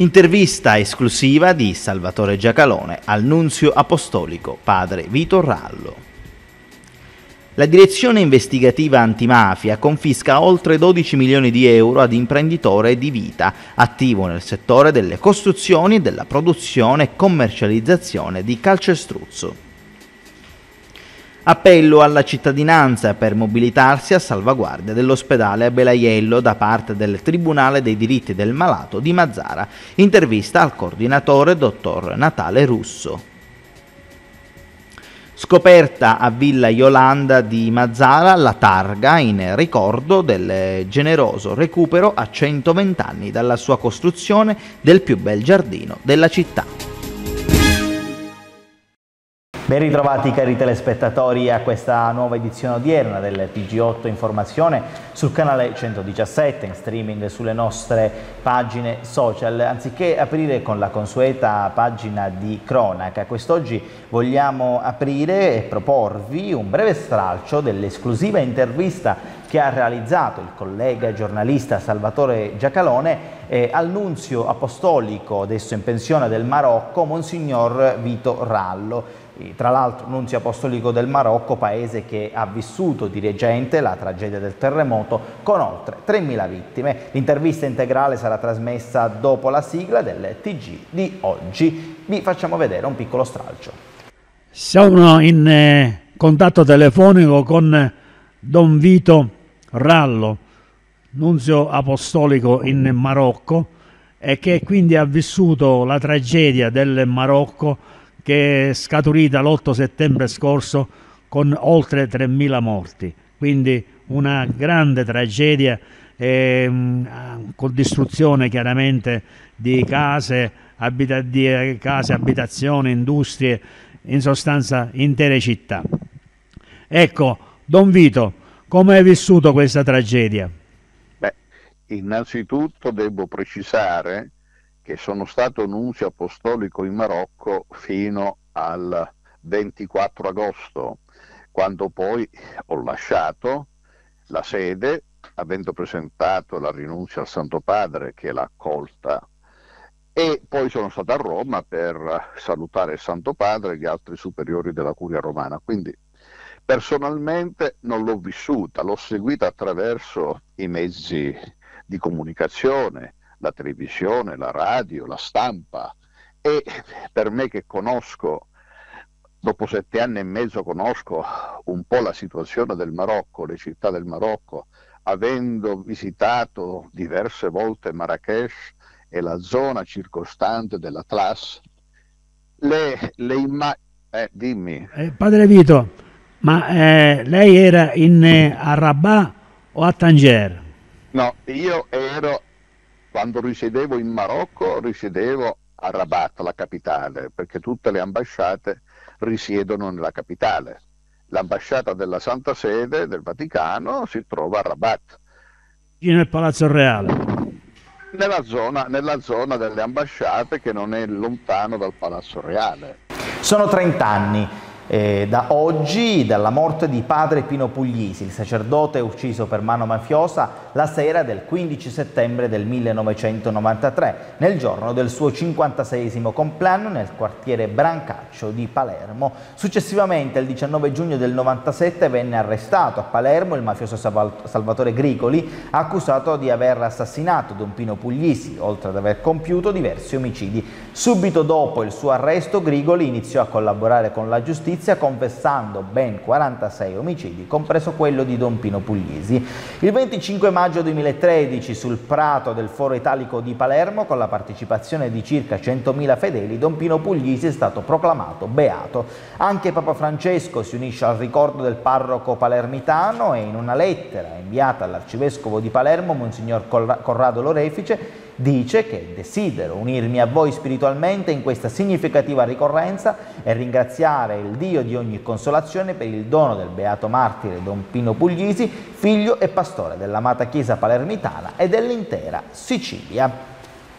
Intervista esclusiva di Salvatore Giacalone al nunzio apostolico padre Vito Rallo. La direzione investigativa antimafia confisca oltre 12 milioni di euro ad imprenditore di vita, attivo nel settore delle costruzioni e della produzione e commercializzazione di calcestruzzo. Appello alla cittadinanza per mobilitarsi a salvaguardia dell'ospedale a Belaiello da parte del Tribunale dei diritti del malato di Mazara. Intervista al coordinatore dottor Natale Russo. Scoperta a Villa Iolanda di Mazara la targa in ricordo del generoso recupero a 120 anni dalla sua costruzione del più bel giardino della città. Ben ritrovati cari telespettatori a questa nuova edizione odierna del TG8 Informazione sul canale 117 in streaming sulle nostre pagine social. Anziché aprire con la consueta pagina di cronaca, quest'oggi vogliamo aprire e proporvi un breve stralcio dell'esclusiva intervista che ha realizzato il collega giornalista Salvatore Giacalone al nunzio apostolico, adesso in pensione del Marocco, Monsignor Vito Rallo. Tra l'altro nunzio apostolico del Marocco, paese che ha vissuto di recente la tragedia del terremoto con oltre 3.000 vittime. L'intervista integrale sarà trasmessa dopo la sigla del TG di oggi. Vi facciamo vedere un piccolo stralcio. Siamo in contatto telefonico con Don Vito Rallo, nunzio apostolico in Marocco, e che quindi ha vissuto la tragedia del Marocco che è scaturita l'8 settembre scorso con oltre 3.000 morti, quindi una grande tragedia con distruzione chiaramente di case, abitazioni, industrie, in sostanza intere città. Ecco, Don Vito, come hai vissuto questa tragedia? Beh, innanzitutto devo precisare che sono stato nunzio apostolico in Marocco fino al 24 agosto, quando poi ho lasciato la sede, avendo presentato la rinuncia al Santo Padre che l'ha accolta, e poi sono stato a Roma per salutare il Santo Padre e gli altri superiori della Curia Romana. Quindi personalmente non l'ho vissuta, l'ho seguita attraverso i mezzi di comunicazione, la televisione, la radio, la stampa, e per me che conosco, dopo 7 anni e mezzo conosco un po' la situazione del Marocco, le città del Marocco, avendo visitato diverse volte Marrakech e la zona circostante dell'Atlas, dimmi. Padre Vito, ma lei era a Rabat o a Tanger? No, io ero... Quando risiedevo in Marocco, risiedevo a Rabat, la capitale, perché tutte le ambasciate risiedono nella capitale. L'ambasciata della Santa Sede del Vaticano si trova a Rabat. Nel Palazzo Reale? Nella zona delle ambasciate, che non è lontano dal Palazzo Reale. Sono 30 anni. Da oggi, dalla morte di padre Pino Puglisi, il sacerdote ucciso per mano mafiosa la sera del 15 settembre del 1993, nel giorno del suo 56esimo compleanno nel quartiere Brancaccio di Palermo. Successivamente, il 19 giugno del 97, venne arrestato a Palermo il mafioso Salvatore Grigoli, accusato di aver assassinato Don Pino Puglisi, oltre ad aver compiuto diversi omicidi. Subito dopo il suo arresto, Grigoli iniziò a collaborare con la giustizia, confessando ben 46 omicidi, compreso quello di Don Pino Puglisi. Il 25 maggio 2013, sul prato del Foro Italico di Palermo, con la partecipazione di circa 100.000 fedeli, Don Pino Puglisi è stato proclamato beato. Anche Papa Francesco si unisce al ricordo del parroco palermitano e in una lettera inviata all'arcivescovo di Palermo, Monsignor Corrado Lorefice, dice che desidero unirmi a voi spiritualmente in questa significativa ricorrenza e ringraziare il Dio di ogni consolazione per il dono del beato martire Don Pino Puglisi, figlio e pastore dell'amata Chiesa palermitana e dell'intera Sicilia.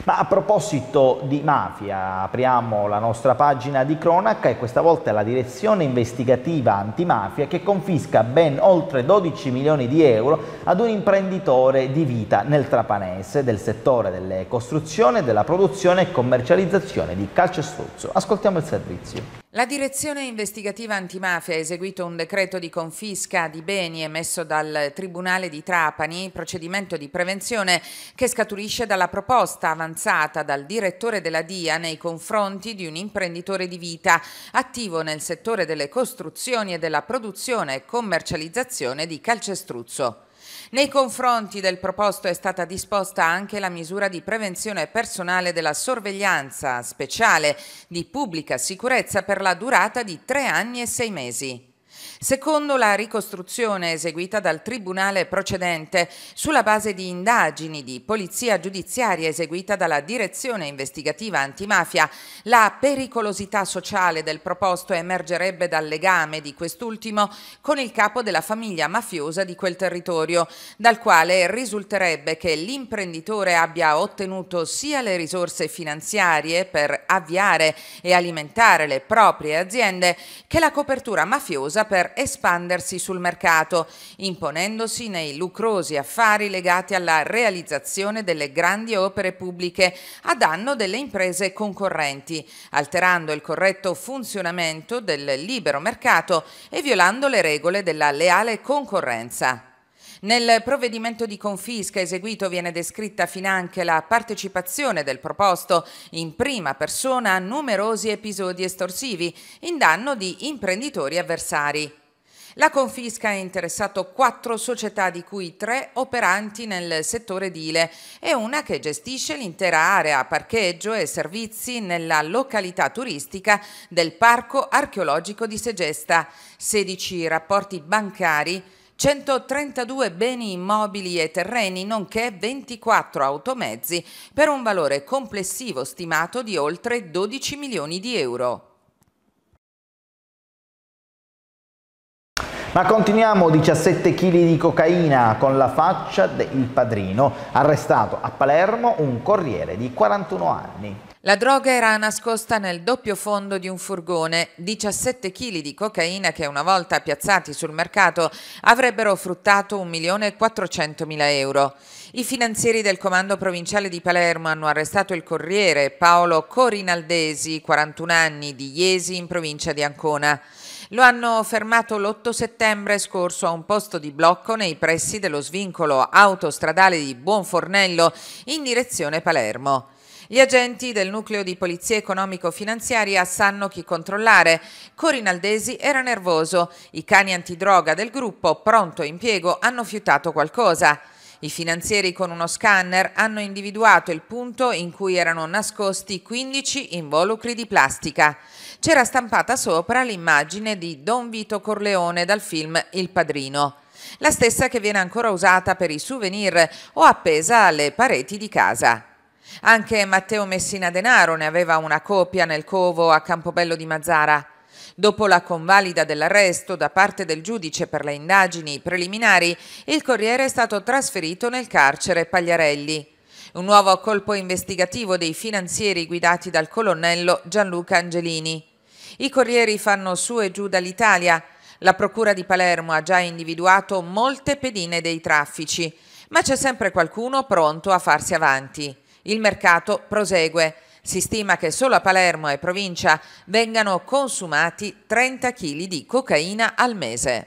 Ma a proposito di mafia, apriamo la nostra pagina di cronaca e questa volta è la direzione investigativa antimafia che confisca ben oltre 12 milioni di euro ad un imprenditore di vita nel Trapanese del settore delle costruzioni, della produzione e commercializzazione di calcestruzzo. Ascoltiamo il servizio. La direzione investigativa antimafia ha eseguito un decreto di confisca di beni emesso dal Tribunale di Trapani, procedimento di prevenzione che scaturisce dalla proposta avanzata dal direttore della DIA nei confronti di un imprenditore di vita attivo nel settore delle costruzioni e della produzione e commercializzazione di calcestruzzo. Nei confronti del proposto è stata disposta anche la misura di prevenzione personale della sorveglianza speciale di pubblica sicurezza per la durata di 3 anni e 6 mesi. Secondo la ricostruzione eseguita dal tribunale procedente, sulla base di indagini di polizia giudiziaria eseguita dalla direzione investigativa antimafia, la pericolosità sociale del proposto emergerebbe dal legame di quest'ultimo con il capo della famiglia mafiosa di quel territorio, dal quale risulterebbe che l'imprenditore abbia ottenuto sia le risorse finanziarie per avviare e alimentare le proprie aziende che la copertura mafiosa per espandersi sul mercato, imponendosi nei lucrosi affari legati alla realizzazione delle grandi opere pubbliche a danno delle imprese concorrenti, alterando il corretto funzionamento del libero mercato e violando le regole della leale concorrenza. Nel provvedimento di confisca eseguito viene descritta finanche la partecipazione del proposto in prima persona a numerosi episodi estorsivi in danno di imprenditori avversari. La confisca ha interessato 4 società, di cui 3 operanti nel settore edile e una che gestisce l'intera area parcheggio e servizi nella località turistica del Parco Archeologico di Segesta, 16 rapporti bancari, 132 beni immobili e terreni, nonché 24 automezzi per un valore complessivo stimato di oltre 12 milioni di euro. Ma continuiamo, 17 kg di cocaina con la faccia del padrino, arrestato a Palermo un corriere di 41 anni. La droga era nascosta nel doppio fondo di un furgone, 17 kg di cocaina che una volta piazzati sul mercato avrebbero fruttato 1.400.000 euro. I finanzieri del comando provinciale di Palermo hanno arrestato il corriere Paolo Corinaldesi, 41 anni, di Iesi in provincia di Ancona. Lo hanno fermato l'8 settembre scorso a un posto di blocco nei pressi dello svincolo autostradale di Buonfornello in direzione Palermo. Gli agenti del nucleo di polizia economico-finanziaria sanno chi controllare. Corinaldesi era nervoso. I cani antidroga del gruppo, pronto impiego, hanno fiutato qualcosa. I finanzieri con uno scanner hanno individuato il punto in cui erano nascosti 15 involucri di plastica. C'era stampata sopra l'immagine di Don Vito Corleone dal film Il Padrino, la stessa che viene ancora usata per i souvenir o appesa alle pareti di casa. Anche Matteo Messina Denaro ne aveva una copia nel covo a Campobello di Mazara. Dopo la convalida dell'arresto da parte del giudice per le indagini preliminari, il corriere è stato trasferito nel carcere Pagliarelli. Un nuovo colpo investigativo dei finanzieri guidati dal colonnello Gianluca Angelini. I corrieri fanno su e giù dall'Italia. La procura di Palermo ha già individuato molte pedine dei traffici, ma c'è sempre qualcuno pronto a farsi avanti. Il mercato prosegue. Si stima che solo a Palermo e provincia vengano consumati 30 kg di cocaina al mese.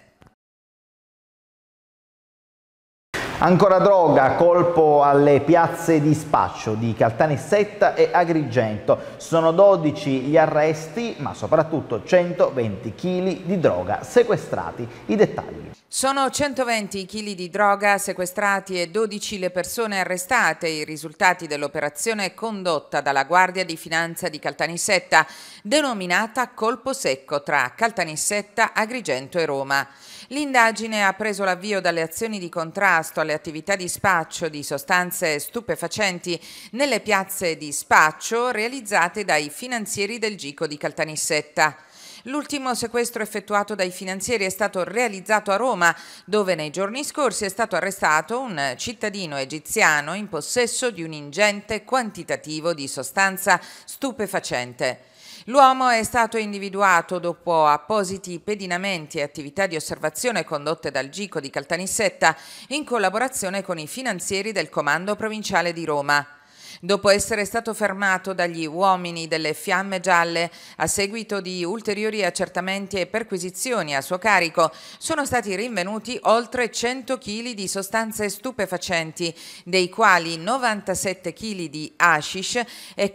Ancora droga, colpo alle piazze di spaccio di Caltanissetta e Agrigento. Sono 12 gli arresti, ma soprattutto 120 kg di droga sequestrati. I dettagli. Sono 120 kg di droga sequestrati e 12 le persone arrestate, i risultati dell'operazione condotta dalla Guardia di Finanza di Caltanissetta, denominata Colpo Secco tra Caltanissetta, Agrigento e Roma. L'indagine ha preso l'avvio dalle azioni di contrasto alle attività di spaccio di sostanze stupefacenti nelle piazze di spaccio realizzate dai finanzieri del GICO di Caltanissetta. L'ultimo sequestro effettuato dai finanzieri è stato realizzato a Roma, dove nei giorni scorsi è stato arrestato un cittadino egiziano in possesso di un ingente quantitativo di sostanza stupefacente. L'uomo è stato individuato dopo appositi pedinamenti e attività di osservazione condotte dal GICO di Caltanissetta in collaborazione con i finanzieri del Comando Provinciale di Roma. Dopo essere stato fermato dagli uomini delle Fiamme Gialle, a seguito di ulteriori accertamenti e perquisizioni a suo carico, sono stati rinvenuti oltre 100 kg di sostanze stupefacenti, dei quali 97 kg di hashish e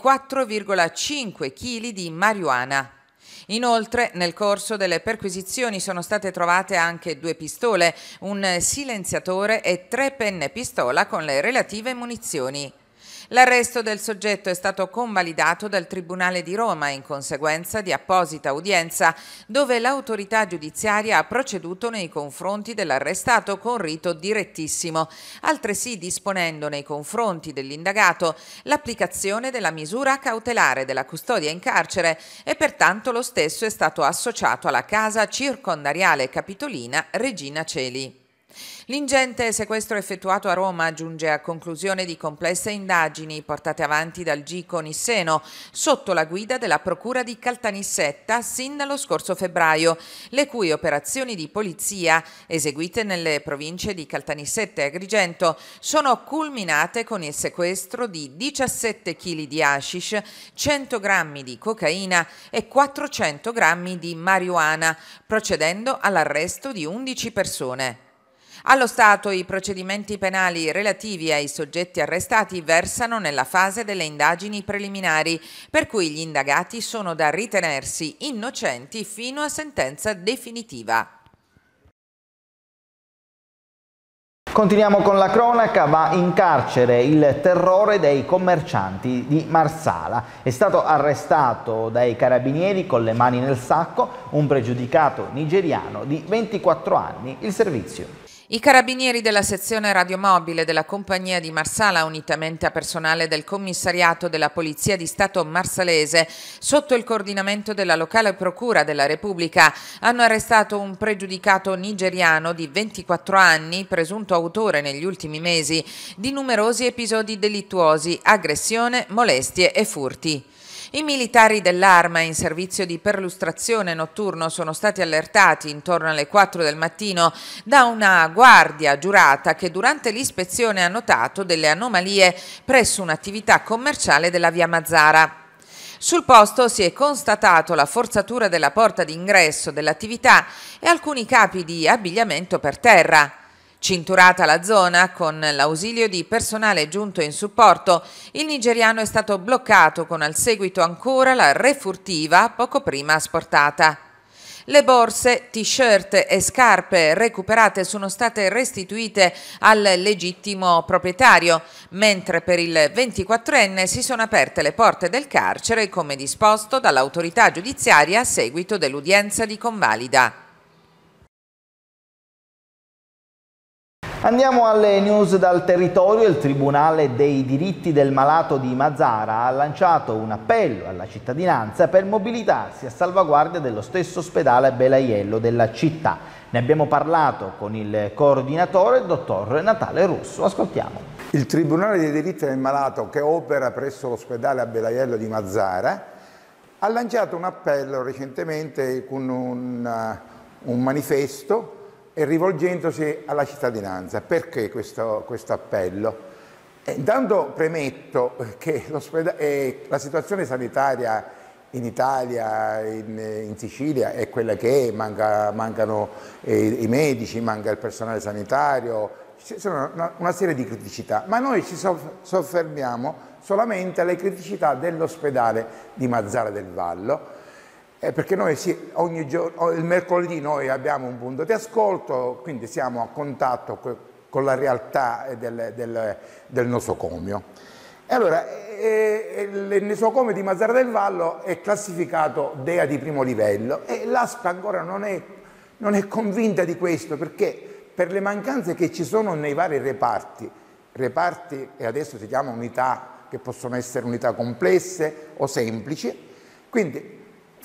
4,5 kg di marijuana. Inoltre, nel corso delle perquisizioni sono state trovate anche 2 pistole, un silenziatore e 3 penne pistola con le relative munizioni. L'arresto del soggetto è stato convalidato dal Tribunale di Roma in conseguenza di apposita udienza, dove l'autorità giudiziaria ha proceduto nei confronti dell'arrestato con rito direttissimo, altresì disponendo nei confronti dell'indagato l'applicazione della misura cautelare della custodia in carcere e pertanto lo stesso è stato associato alla casa circondariale capitolina Regina Coeli. L'ingente sequestro effettuato a Roma giunge a conclusione di complesse indagini portate avanti dal GICO Nisseno sotto la guida della Procura di Caltanissetta sin dallo scorso febbraio, le cui operazioni di polizia, eseguite nelle province di Caltanissetta e Agrigento, sono culminate con il sequestro di 17 kg di hashish, 100 grammi di cocaina e 400 grammi di marijuana, procedendo all'arresto di 11 persone. Allo Stato i procedimenti penali relativi ai soggetti arrestati versano nella fase delle indagini preliminari, per cui gli indagati sono da ritenersi innocenti fino a sentenza definitiva. Continuiamo con la cronaca, va in carcere il terrore dei commercianti di Marsala. È stato arrestato dai carabinieri con le mani nel sacco un pregiudicato nigeriano di 24 anni. Il servizio. I carabinieri della sezione radiomobile della compagnia di Marsala, unitamente a personale del commissariato della Polizia di Stato marsalese, sotto il coordinamento della locale procura della Repubblica, hanno arrestato un pregiudicato nigeriano di 24 anni, presunto autore negli ultimi mesi di numerosi episodi delittuosi, aggressione, molestie e furti. I militari dell'Arma in servizio di perlustrazione notturno sono stati allertati intorno alle 4 del mattino da una guardia giurata che durante l'ispezione ha notato delle anomalie presso un'attività commerciale della via Mazzara. Sul posto si è constatato la forzatura della porta d'ingresso dell'attività e alcuni capi di abbigliamento per terra. Cinturata la zona, con l'ausilio di personale giunto in supporto, il nigeriano è stato bloccato con al seguito ancora la refurtiva poco prima asportata. Le borse, t-shirt e scarpe recuperate sono state restituite al legittimo proprietario, mentre per il 24enne si sono aperte le porte del carcere come disposto dall'autorità giudiziaria a seguito dell'udienza di convalida. Andiamo alle news dal territorio. Il Tribunale dei diritti del malato di Mazzara ha lanciato un appello alla cittadinanza per mobilitarsi a salvaguardia dello stesso ospedale Belaiello della città. Ne abbiamo parlato con il coordinatore, il dottor Natale Russo. Ascoltiamo. Il Tribunale dei diritti del malato, che opera presso l'ospedale Belaiello di Mazzara, ha lanciato un appello recentemente con un manifesto e rivolgendosi alla cittadinanza. Perché questo appello? Intanto premetto che la situazione sanitaria in Italia, in Sicilia è quella che è, mancano i medici, manca il personale sanitario, ci sono una serie di criticità, ma noi ci soffermiamo solamente alle criticità dell'ospedale di Mazzara del Vallo, perché noi ogni giorno, il mercoledì noi abbiamo un punto di ascolto, quindi siamo a contatto con la realtà del nosocomio. E allora, il nosocomio di Mazzara del Vallo è classificato DEA di primo livello e l'ASP ancora non è convinta di questo, perché per le mancanze che ci sono nei vari reparti e adesso si chiamano unità, che possono essere unità complesse o semplici, quindi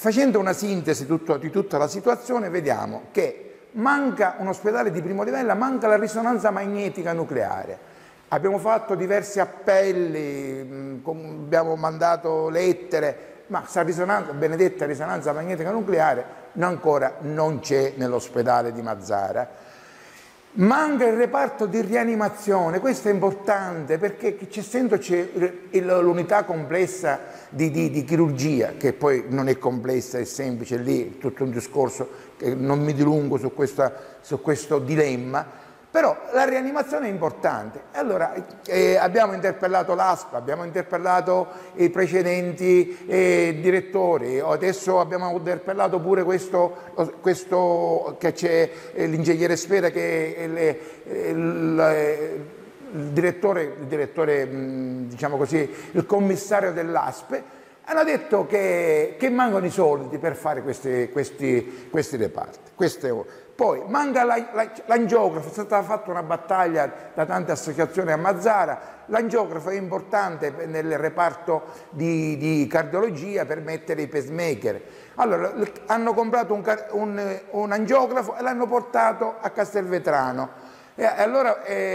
Facendo una sintesi di tutta la situazione, vediamo che manca un ospedale di primo livello, manca la risonanza magnetica nucleare. Abbiamo fatto diversi appelli, abbiamo mandato lettere, ma questa risonanza, benedetta risonanza magnetica nucleare ancora non c'è nell'ospedale di Mazara. Manca il reparto di rianimazione, questo è importante perché essendo c'è l'unità complessa di chirurgia, che poi non è complessa, è semplice, lì tutto un discorso, che non mi dilungo su questo dilemma, però la rianimazione è importante. Allora abbiamo interpellato l'ASP, abbiamo interpellato i precedenti direttori, adesso abbiamo interpellato pure questo che c'è l'ingegnere Spera, che è il direttore, diciamo così, il commissario dell'ASP. Hanno detto che mancano i soldi per fare questi reparti. Poi manca l'angiografo, è stata fatta una battaglia da tante associazioni a Mazara, l'angiografo è importante nel reparto di cardiologia per mettere i pacemaker. Allora hanno comprato un angiografo e l'hanno portato a Castelvetrano. Allora,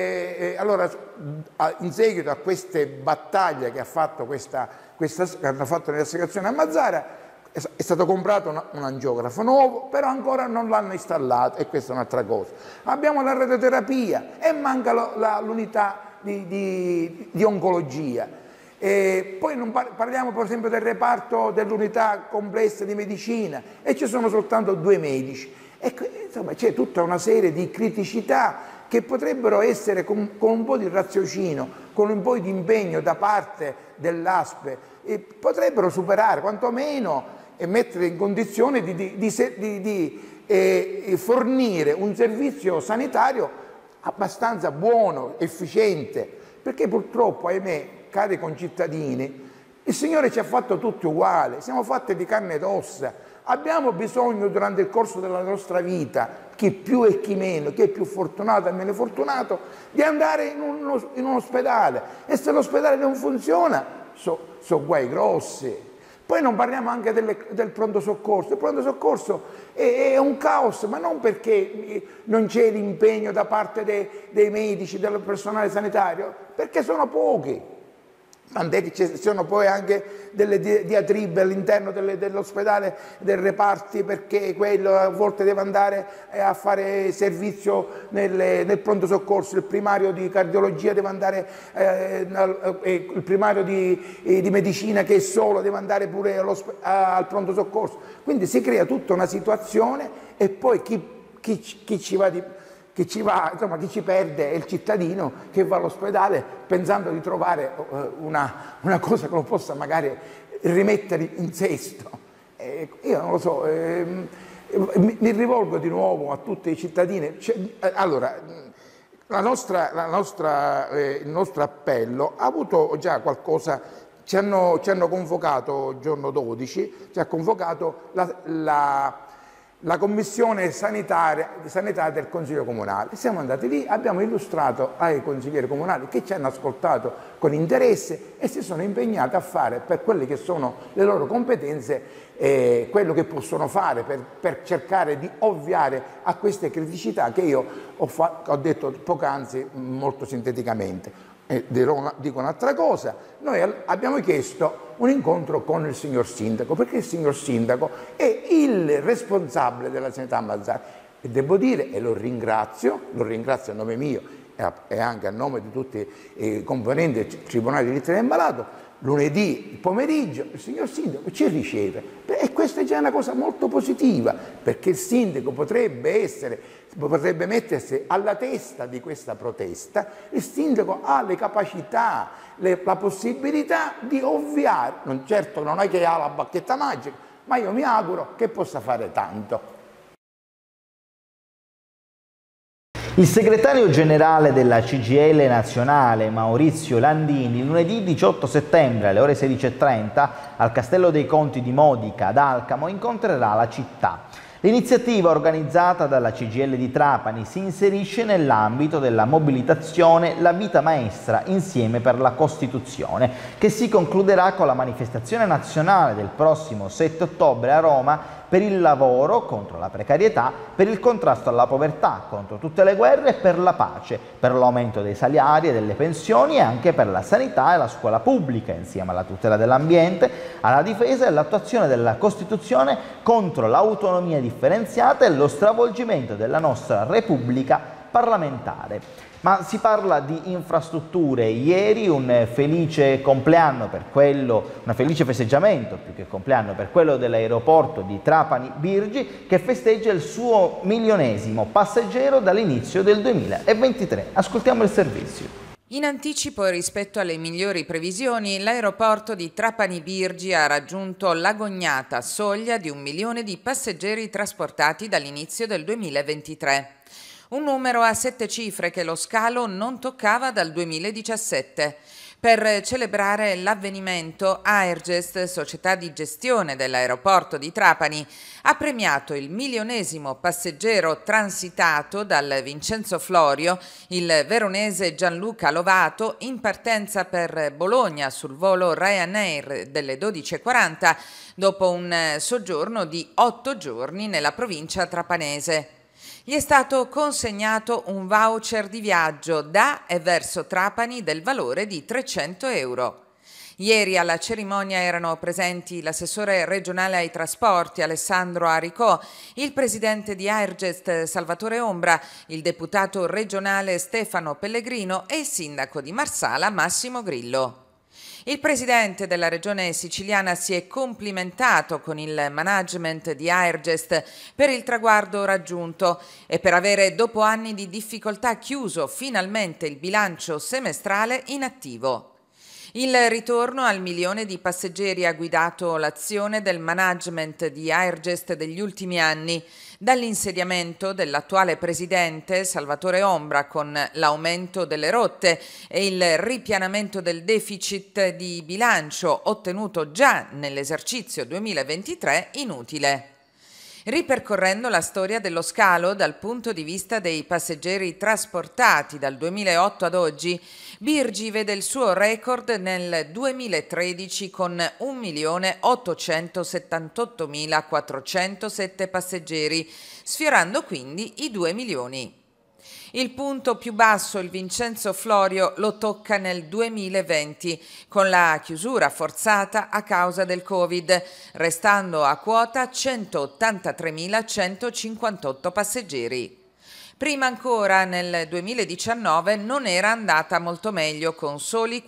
in seguito a queste battaglie che hanno fatto le associazioni a Mazara, è stato comprato un angiografo nuovo, però ancora non l'hanno installato, e questa è un'altra cosa. Abbiamo la radioterapia e manca l'unità di oncologia. E poi non parliamo per esempio del reparto dell'unità complessa di medicina, e ci sono soltanto 2 medici. Insomma, c'è tutta una serie di criticità che potrebbero essere con un po' di raziocinio, con un po' di impegno da parte dell'ASP, potrebbero superare quantomeno e mettere in condizione di fornire un servizio sanitario abbastanza buono, efficiente, perché purtroppo, ahimè, cari concittadini, il Signore ci ha fatto tutti uguali, siamo fatti di carne ed ossa, abbiamo bisogno durante il corso della nostra vita, chi più e chi meno, chi è più fortunato e meno fortunato, di andare in un ospedale, e se l'ospedale non funziona, sono guai grossi. Poi non parliamo anche del pronto soccorso. Il pronto soccorso è un caos, ma non perché non c'è l'impegno da parte dei medici, del personale sanitario, perché sono pochi. Tant'è che ci sono poi anche delle diatribe all'interno dell'ospedale, dei reparti, perché quello a volte deve andare a fare servizio nel pronto soccorso, il primario di cardiologia deve andare, il primario di medicina che è solo deve andare pure al pronto soccorso. Quindi si crea tutta una situazione, e poi chi ci perde è il cittadino che va all'ospedale pensando di trovare una cosa che lo possa magari rimettere in sesto. Io non lo so, mi rivolgo di nuovo a tutti i cittadini. Allora, il nostro appello ha avuto già qualcosa. Ci hanno convocato il giorno 12, ci ha convocato la commissione sanitaria del Consiglio Comunale. Siamo andati lì, abbiamo illustrato ai consiglieri comunali, che ci hanno ascoltato con interesse e si sono impegnati a fare, per quelle che sono le loro competenze, quello che possono fare per cercare di ovviare a queste criticità che io ho detto poc'anzi molto sinteticamente. Dico un'altra cosa: noi abbiamo chiesto un incontro con il signor Sindaco, perché il signor Sindaco è il responsabile della sanità a Mazara, e devo dire, e lo ringrazio a nome mio e anche a nome di tutti i componenti del Tribunale di diritto dell'Ammalato, lunedì pomeriggio il signor Sindaco ci riceve, e questa è già una cosa molto positiva, perché il Sindaco potrebbe mettersi alla testa di questa protesta. Il Sindaco ha le capacità, la possibilità di ovviare, certo non è che ha la bacchetta magica, ma io mi auguro che possa fare tanto. Il segretario generale della CGIL nazionale, Maurizio Landini, lunedì 18 settembre alle ore 16:30 al Castello dei Conti di Modica ad Alcamo incontrerà la città. L'iniziativa organizzata dalla CGIL di Trapani si inserisce nell'ambito della mobilitazione La vita maestra insieme per la Costituzione, che si concluderà con la manifestazione nazionale del prossimo 7 ottobre a Roma per il lavoro, contro la precarietà, per il contrasto alla povertà, contro tutte le guerre e per la pace, per l'aumento dei salari e delle pensioni e anche per la sanità e la scuola pubblica, insieme alla tutela dell'ambiente, alla difesa e all'attuazione della Costituzione, contro l'autonomia differenziata e lo stravolgimento della nostra Repubblica parlamentare. Ma si parla di infrastrutture. Ieri un felice compleanno per quello, un felice festeggiamento più che compleanno per quello dell'aeroporto di Trapani Birgi, che festeggia il suo milionesimo passeggero dall'inizio del 2023. Ascoltiamo il servizio. In anticipo rispetto alle migliori previsioni, l'aeroporto di Trapani Birgi ha raggiunto l'agognata soglia di 1 milione di passeggeri trasportati dall'inizio del 2023. Un numero a 7 cifre che lo scalo non toccava dal 2017. Per celebrare l'avvenimento, Airgest, società di gestione dell'aeroporto di Trapani, ha premiato il milionesimo passeggero transitato dal Vincenzo Florio, il veronese Gianluca Lovato, in partenza per Bologna sul volo Ryanair delle 12:40, dopo un soggiorno di 8 giorni nella provincia trapanese. Gli è stato consegnato un voucher di viaggio da e verso Trapani del valore di 300 euro. Ieri alla cerimonia erano presenti l'assessore regionale ai trasporti Alessandro Aricò, il presidente di Airgest Salvatore Ombra, il deputato regionale Stefano Pellegrino e il sindaco di Marsala Massimo Grillo. Il presidente della regione siciliana si è complimentato con il management di Airgest per il traguardo raggiunto e per avere, dopo anni di difficoltà, chiuso finalmente il bilancio semestrale in attivo. Il ritorno al milione di passeggeri ha guidato l'azione del management di Airgest degli ultimi anni, dall'insediamento dell'attuale presidente Salvatore Ombra con l'aumento delle rotte e il ripianamento del deficit di bilancio ottenuto già nell'esercizio 2023 inutile. Ripercorrendo la storia dello scalo dal punto di vista dei passeggeri trasportati dal 2008 ad oggi, Birgi vede il suo record nel 2013 con 1.878.407 passeggeri, sfiorando quindi i 2 milioni. Il punto più basso, il Vincenzo Florio, lo tocca nel 2020, con la chiusura forzata a causa del Covid, restando a quota 183.158 passeggeri. Prima ancora, nel 2019, non era andata molto meglio, con soli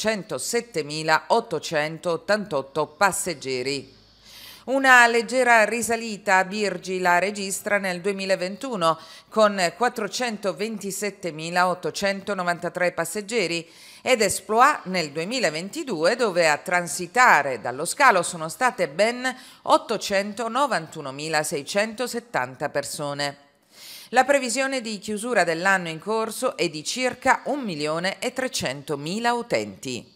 407.888 passeggeri. Una leggera risalita a Birgi la registra nel 2021 con 427.893 passeggeri ed esploit nel 2022, dove a transitare dallo scalo sono state ben 891.670 persone. La previsione di chiusura dell'anno in corso è di circa 1.300.000 utenti.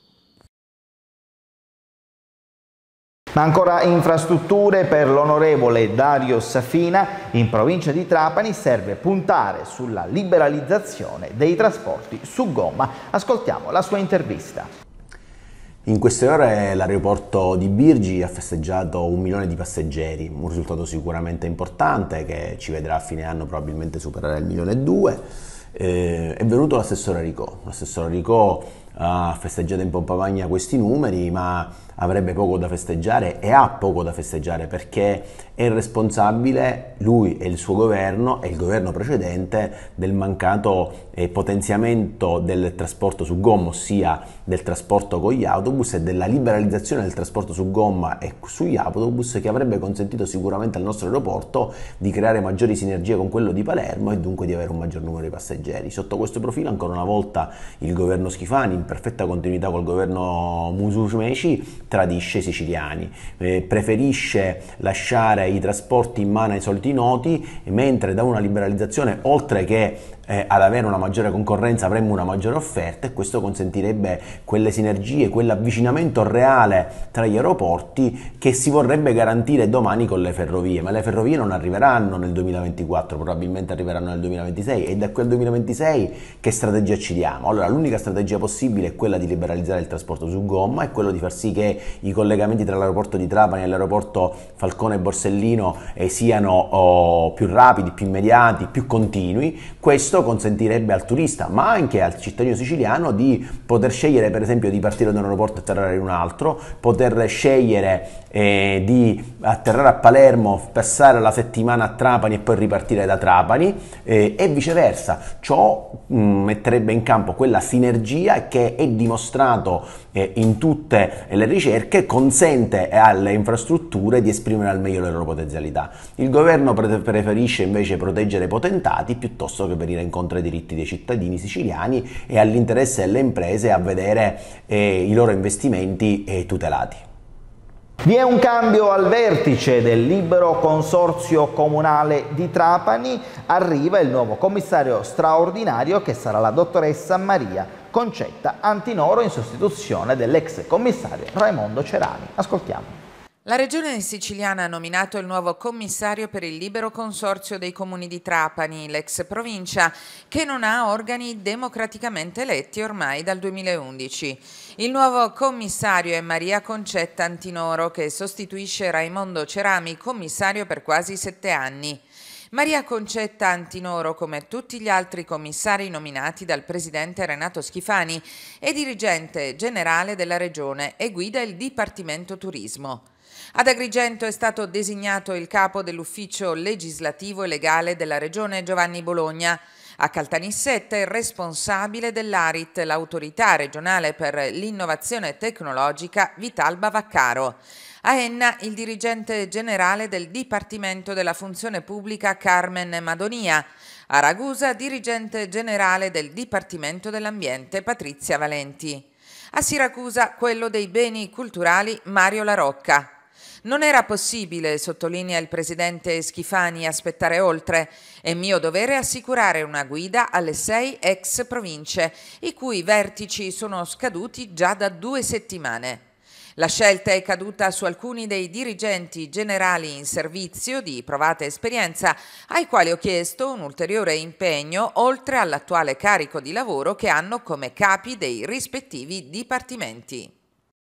Ma ancora infrastrutture per l'onorevole Dario Safina. In provincia di Trapani serve puntare sulla liberalizzazione dei trasporti su gomma. Ascoltiamo la sua intervista. In queste ore l'aeroporto di Birgi ha festeggiato 1 milione di passeggeri, un risultato sicuramente importante che ci vedrà a fine anno probabilmente superare il 1,2 milioni. È venuto l'assessore Aricò. L'assessore Aricò ha festeggiato in pompa magna questi numeri, ma avrebbe poco da festeggiare e ha poco da festeggiare perché è responsabile, lui e il suo governo e il governo precedente, del mancato potenziamento del trasporto su gomma, ossia del trasporto con gli autobus, e della liberalizzazione del trasporto su gomma e sugli autobus, che avrebbe consentito sicuramente al nostro aeroporto di creare maggiori sinergie con quello di Palermo e dunque di avere un maggior numero di passeggeri. Sotto questo profilo, ancora una volta, il governo Schifani, in perfetta continuità col governo Musumeci, tradisce i siciliani, preferisce lasciare i trasporti in mano ai soliti noti, mentre da una liberalizzazione, oltre che ad avere una maggiore concorrenza avremmo una maggiore offerta, e questo consentirebbe quelle sinergie, quell'avvicinamento reale tra gli aeroporti che si vorrebbe garantire domani con le ferrovie. Ma le ferrovie non arriveranno nel 2024, probabilmente arriveranno nel 2026, e da quel 2026 che strategia ci diamo? Allora, l'unica strategia possibile è quella di liberalizzare il trasporto su gomma, è quello di far sì che i collegamenti tra l'aeroporto di Trapani e l'aeroporto Falcone e Borsellino siano più rapidi, più immediati, più continui. Questo consentirebbe al turista, ma anche al cittadino siciliano, di poter scegliere per esempio di partire da un aeroporto e atterrare in un altro, poter scegliere di atterrare a Palermo, passare la settimana a Trapani e poi ripartire da Trapani, e viceversa. Ciò metterebbe in campo quella sinergia che è dimostrato in tutte le ricerche, consente alle infrastrutture di esprimere al meglio le loro potenzialità. Il governo preferisce invece proteggere i potentati piuttosto che venire incontro ai diritti dei cittadini siciliani e all'interesse delle imprese a vedere i loro investimenti tutelati. Vi è un cambio al vertice del libero consorzio comunale di Trapani, arriva il nuovo commissario straordinario che sarà la dottoressa Maria Concetta Antinoro in sostituzione dell'ex commissario Raimondo Cerani. Ascoltiamo. La Regione siciliana ha nominato il nuovo commissario per il libero consorzio dei comuni di Trapani, l'ex provincia, che non ha organi democraticamente eletti ormai dal 2011. Il nuovo commissario è Maria Concetta Antinoro, che sostituisce Raimondo Cerami, commissario per quasi 7 anni. Maria Concetta Antinoro, come tutti gli altri commissari nominati dal presidente Renato Schifani, è dirigente generale della Regione e guida il Dipartimento Turismo. Ad Agrigento è stato designato il capo dell'ufficio legislativo e legale della Regione Giovanni Bologna. A Caltanissetta il responsabile dell'ARIT, l'autorità regionale per l'innovazione tecnologica, Vitalba Vaccaro. A Enna il dirigente generale del Dipartimento della Funzione Pubblica Carmen Madonia. A Ragusa dirigente generale del Dipartimento dell'Ambiente Patrizia Valenti. A Siracusa quello dei beni culturali Mario La Rocca. Non era possibile, sottolinea il presidente Schifani, aspettare oltre. È mio dovere assicurare una guida alle 6 ex province, i cui vertici sono scaduti già da 2 settimane. La scelta è caduta su alcuni dei dirigenti generali in servizio di provata esperienza, ai quali ho chiesto un ulteriore impegno oltre all'attuale carico di lavoro che hanno come capi dei rispettivi dipartimenti.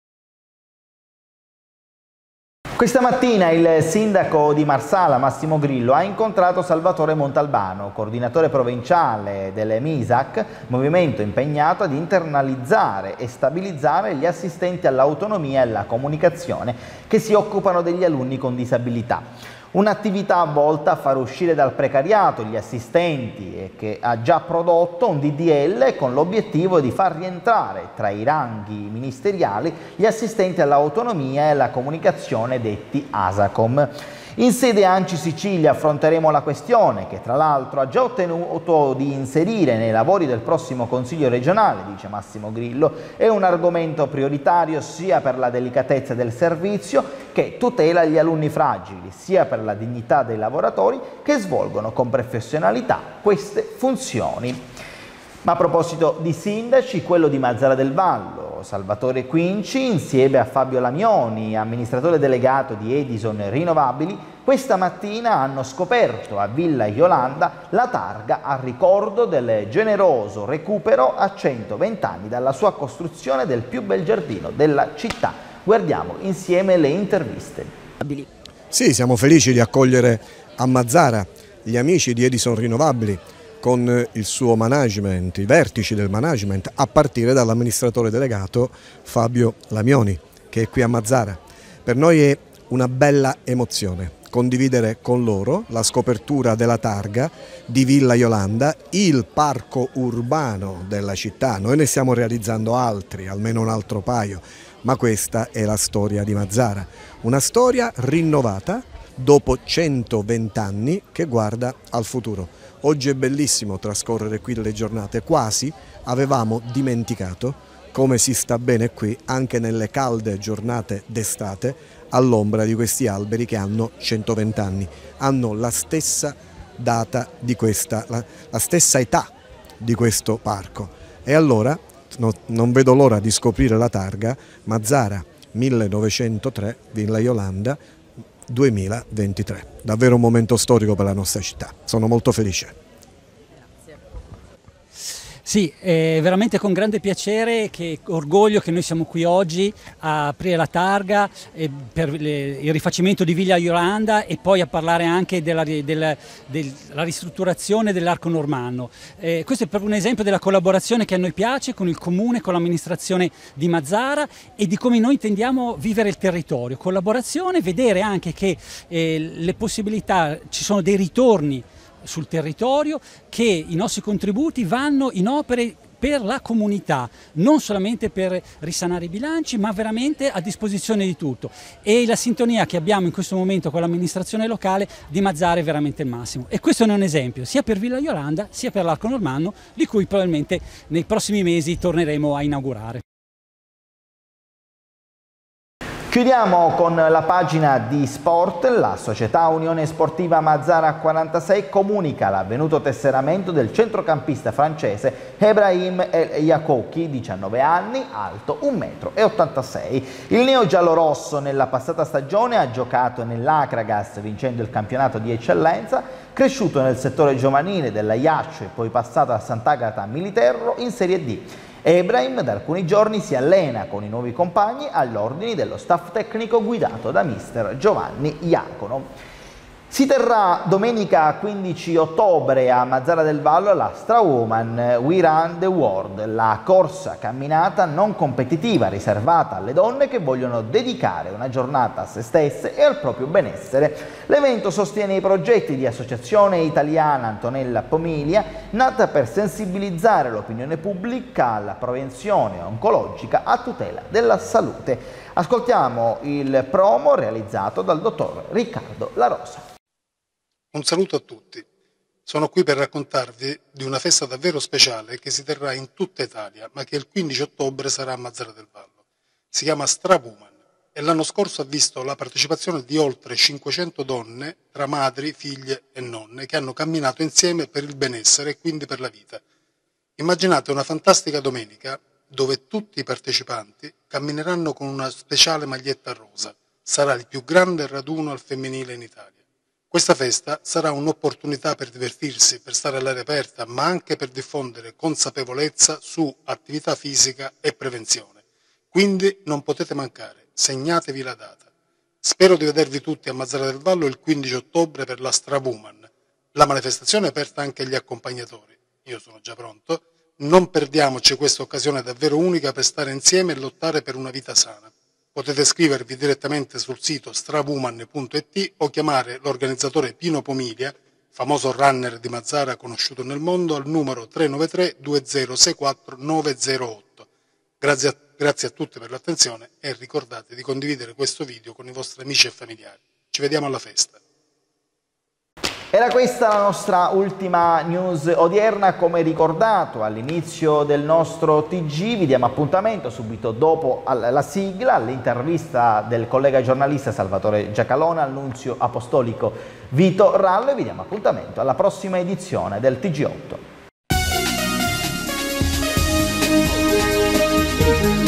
Questa mattina il sindaco di Marsala, Massimo Grillo, ha incontrato Salvatore Montalbano, coordinatore provinciale delle MISAC, movimento impegnato ad internalizzare e stabilizzare gli assistenti all'autonomia e alla comunicazione che si occupano degli alunni con disabilità. Un'attività volta a far uscire dal precariato gli assistenti e che ha già prodotto un DDL con l'obiettivo di far rientrare tra i ranghi ministeriali gli assistenti all'autonomia e alla comunicazione detti ASACOM. In sede ANCI Sicilia affronteremo la questione che tra l'altro ha già ottenuto di inserire nei lavori del prossimo Consiglio regionale, dice Massimo Grillo. È un argomento prioritario sia per la delicatezza del servizio che tutela gli alunni fragili, sia per la dignità dei lavoratori che svolgono con professionalità queste funzioni. Ma a proposito di sindaci, quello di Mazara del Vallo, Salvatore Quinci, insieme a Fabio Lamioni, amministratore delegato di Edison Rinnovabili, questa mattina hanno scoperto a Villa Iolanda la targa a ricordo del generoso recupero a 120 anni dalla sua costruzione del più bel giardino della città. Guardiamo insieme le interviste. Sì, siamo felici di accogliere a Mazara gli amici di Edison Rinnovabili, con il suo management, i vertici del management, a partire dall'amministratore delegato Fabio Lamioni, che è qui a Mazara. Per noi è una bella emozione condividere con loro la scopertura della targa di Villa Iolanda, il parco urbano della città. Noi ne stiamo realizzando altri, almeno un altro paio, ma questa è la storia di Mazara, una storia rinnovata dopo 120 anni che guarda al futuro. Oggi è bellissimo trascorrere qui delle giornate, quasi avevamo dimenticato come si sta bene qui anche nelle calde giornate d'estate all'ombra di questi alberi che hanno 120 anni, hanno la stessa data di questa, la stessa età di questo parco. E allora non vedo l'ora di scoprire la targa Mazara 1903 Villa Iolanda 2023. Davvero un momento storico per la nostra città. Sono molto felice. Sì, è veramente con grande piacere, che orgoglio che noi siamo qui oggi a aprire la targa per il rifacimento di Villa Iolanda e poi a parlare anche della ristrutturazione dell'Arco Normanno. Questo è proprio un esempio della collaborazione che a noi piace con il Comune, con l'amministrazione di Mazara e di come noi intendiamo vivere il territorio. Collaborazione, vedere anche che le possibilità, ci sono dei ritorni sul territorio, che i nostri contributi vanno in opere per la comunità, non solamente per risanare i bilanci, ma veramente a disposizione di tutto. E la sintonia che abbiamo in questo momento con l'amministrazione locale di Mazara è veramente il massimo. E questo è un esempio sia per Villa Iolanda sia per l'Arco Normanno, di cui probabilmente nei prossimi mesi torneremo a inaugurare. Chiudiamo con la pagina di sport. La società Unione Sportiva Mazara 46 comunica l'avvenuto tesseramento del centrocampista francese Ebrahim El Yakouki, 19 anni, alto 1,86 m. Il neo giallorosso nella passata stagione ha giocato nell'Akragas vincendo il campionato di eccellenza, cresciuto nel settore giovanile della Iaccio e poi passato a Sant'Agata Militerro in Serie D. Ebrahim da alcuni giorni si allena con i nuovi compagni agli ordini dello staff tecnico guidato da mister Giovanni Iacono. Si terrà domenica 15 ottobre a Mazara del Vallo la Strawoman We Run the World, la corsa camminata non competitiva riservata alle donne che vogliono dedicare una giornata a se stesse e al proprio benessere. L'evento sostiene i progetti di Associazione Italiana Antonella Pomilia, nata per sensibilizzare l'opinione pubblica alla prevenzione oncologica a tutela della salute. Ascoltiamo il promo realizzato dal dottor Riccardo La Rosa. Un saluto a tutti. Sono qui per raccontarvi di una festa davvero speciale che si terrà in tutta Italia, ma che il 15 ottobre sarà a Mazara del Vallo. Si chiama Strawoman e l'anno scorso ha visto la partecipazione di oltre 500 donne, tra madri, figlie e nonne, che hanno camminato insieme per il benessere e quindi per la vita. Immaginate una fantastica domenica dove tutti i partecipanti cammineranno con una speciale maglietta rosa. Sarà il più grande raduno al femminile in Italia. Questa festa sarà un'opportunità per divertirsi, per stare all'aria aperta, ma anche per diffondere consapevolezza su attività fisica e prevenzione. Quindi non potete mancare, segnatevi la data. Spero di vedervi tutti a Mazara del Vallo il 15 ottobre per la Strawoman. La manifestazione è aperta anche agli accompagnatori. Io sono già pronto. Non perdiamoci questa occasione davvero unica per stare insieme e lottare per una vita sana. Potete scrivervi direttamente sul sito strawoman.it o chiamare l'organizzatore Pino Pomilia, famoso runner di Mazara conosciuto nel mondo, al numero 393 2064 908. Grazie a tutti per l'attenzione e ricordate di condividere questo video con i vostri amici e familiari. Ci vediamo alla festa. Era questa la nostra ultima news odierna. Come ricordato all'inizio del nostro TG, vi diamo appuntamento subito dopo la sigla, all'intervista del collega giornalista Salvatore Giacalona al nunzio apostolico Vito Rallo, e vi diamo appuntamento alla prossima edizione del TG8.